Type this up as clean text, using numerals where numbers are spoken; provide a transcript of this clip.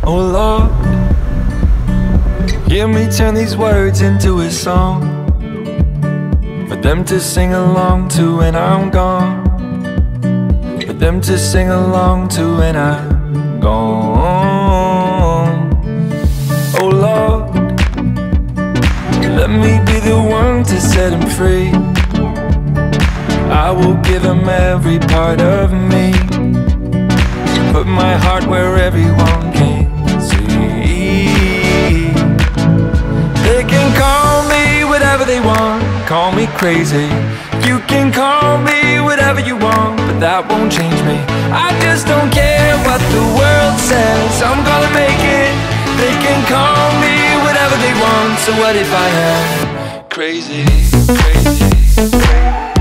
Oh Lord, hear me turn these words into a song for them to sing along to when I'm gone, for them to sing along to when I'm gone. Oh Lord, let me be the one to set him free. I will give him every part of me, put my heart where everyone can see. They can call me whatever they want, call me crazy. You can call me whatever you want, but that won't change me. I just don't care what the world says, I'm gonna make it. They can call me whatever they want, so what if I am crazy, crazy, crazy?